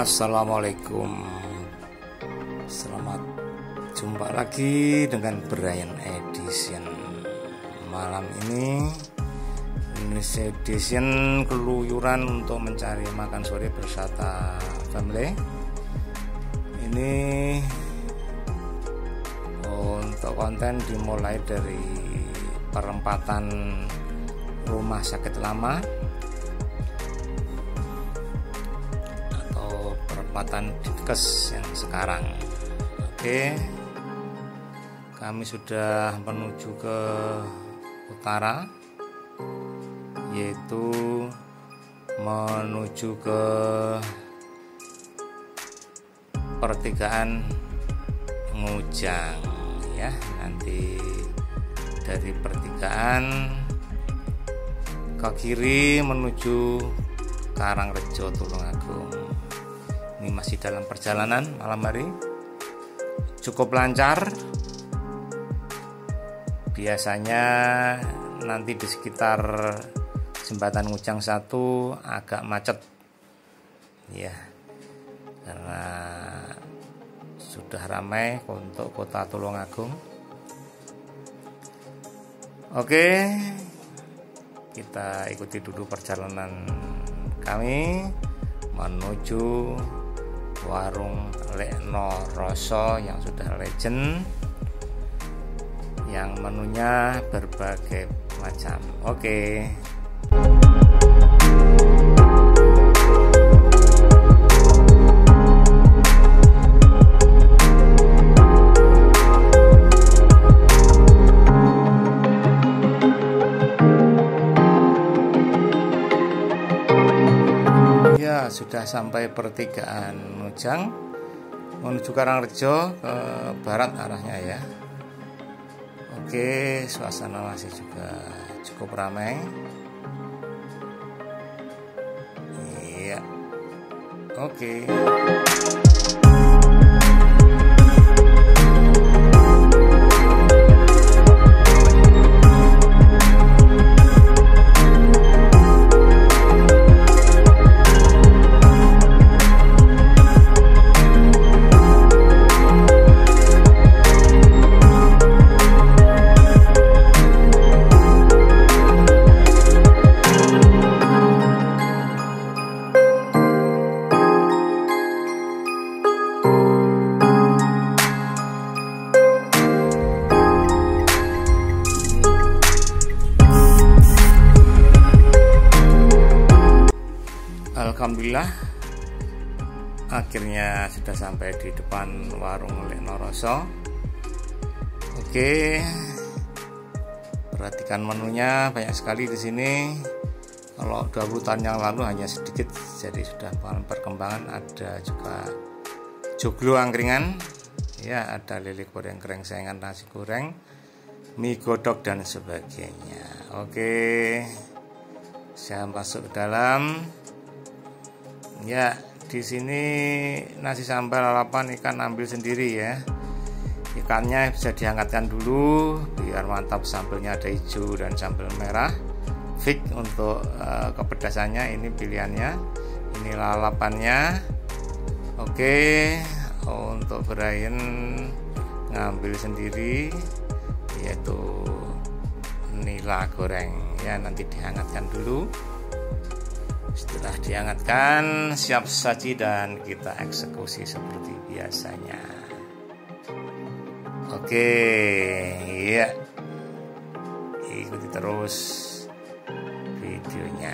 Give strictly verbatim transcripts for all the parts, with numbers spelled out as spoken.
Assalamualaikum. Selamat jumpa lagi dengan Brian Edition. Malam ini Indonesia Edition keluyuran untuk mencari makan sore bersama family. Ini untuk konten dimulai dari perempatan rumah sakit lama atau perempatan Dinkes yang sekarang. Oke, kami sudah menuju ke utara, yaitu menuju ke pertigaan Ngujang ya. Nanti dari pertigaan ke kiri menuju Karangrejo Tulungagung. Ini masih dalam perjalanan malam hari, cukup lancar. Biasanya nanti di sekitar jembatan Ngujang satu agak macet ya, karena sudah ramai untuk kota Tulungagung. Oke, kita ikuti dulu perjalanan kami menuju warung Lekno Roso yang sudah legend, yang menunya berbagai macam. Oke. Sudah sampai pertigaan Ngujang menuju Karangrejo ke barat arahnya ya. Oke, suasana masih juga cukup ramai. Iya. Oke. Alhamdulillah akhirnya sudah sampai di depan warung Lekno Roso. Oke, perhatikan menunya, banyak sekali di sini. Kalau dua puluh tahun yang lalu hanya sedikit, jadi sudah perkembangan. Ada juga joglo angkringan ya, ada lele goreng, krengsengan, nasi goreng, mie godok dan sebagainya. Oke, saya masuk ke dalam. Ya, di sini nasi sambal lalapan ikan ambil sendiri ya. Ikannya bisa dihangatkan dulu biar mantap. Sambalnya ada hijau dan sambal merah. Fix untuk uh, kepedasannya, ini pilihannya. Ini lalapannya. Oke, untuk Brian ngambil sendiri, yaitu nila goreng ya, nanti dihangatkan dulu. Setelah dihangatkan, siap saji dan kita eksekusi seperti biasanya. Oke, ya, ikuti terus videonya.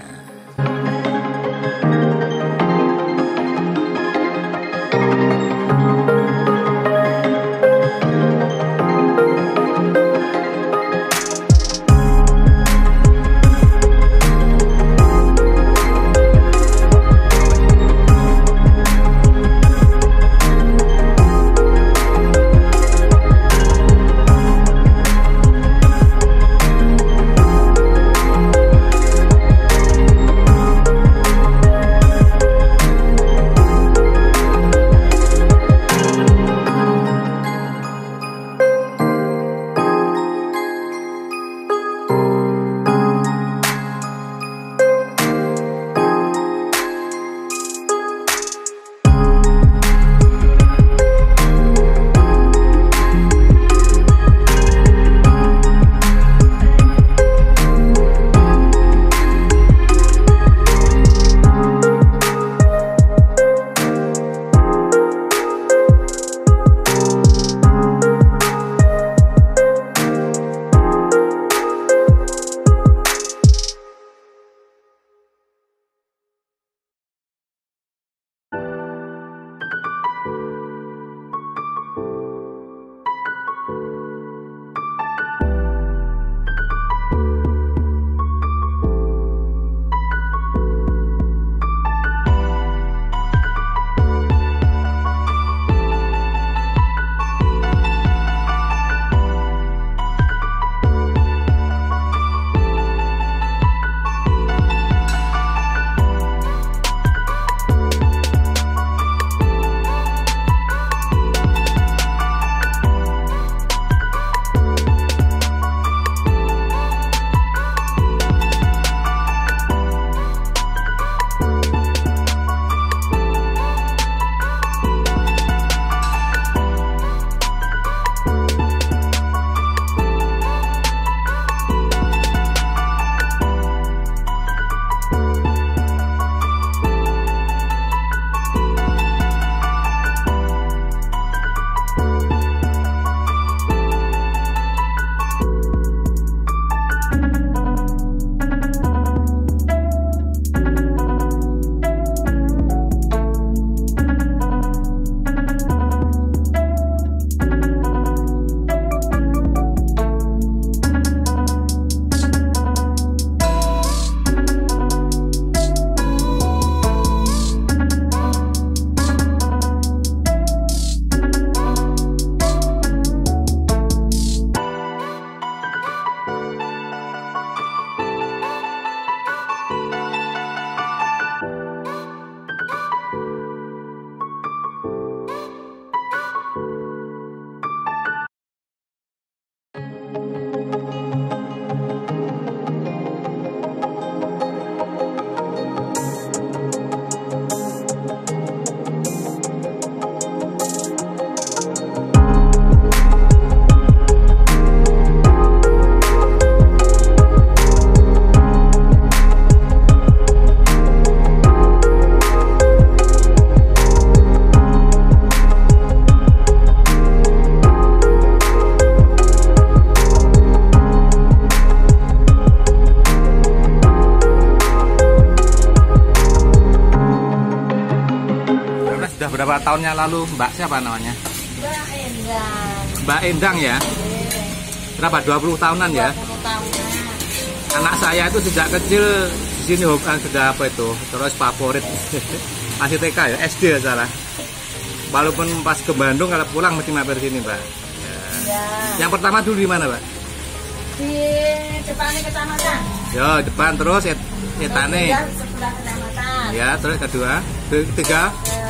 tahun yang lalu. Mbak siapa namanya? Mbak Endang. Mbak Endang ya? Berapa? dua puluh tahunan ya? dua puluh tahunan. Anak saya itu sejak kecil di sini bukan sudah apa itu, terus favorit. Masih T K ya, S D ya salah. Walaupun pas ke Bandung kalau pulang mesti mampir sini, Mbak. Ya. Ya. Yang pertama dulu di mana, Mbak? Di depannya kecamatan. Ya, depan terus et etane. Ya, sebelah kecamatan. Ya, terus kedua, ketiga.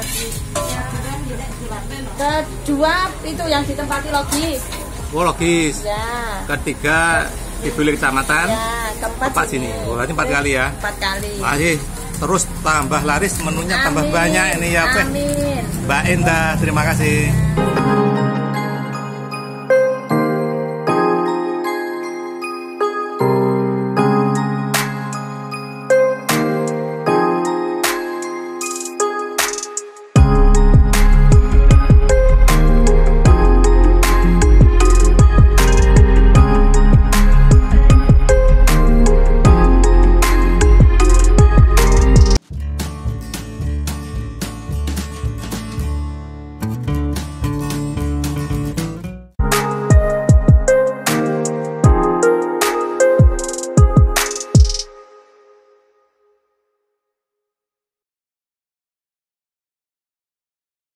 Kedua itu yang ditempati logis. Oh, logis. Ya. Ketiga di Bilik Kecamatan. Ya, keempat Empat sini. Oh, berarti empat kali ya. Empat kali. Masih terus tambah laris, menunya tambah Amin. banyak ini ya, Pak. Amin. Mbak Endah, terima kasih.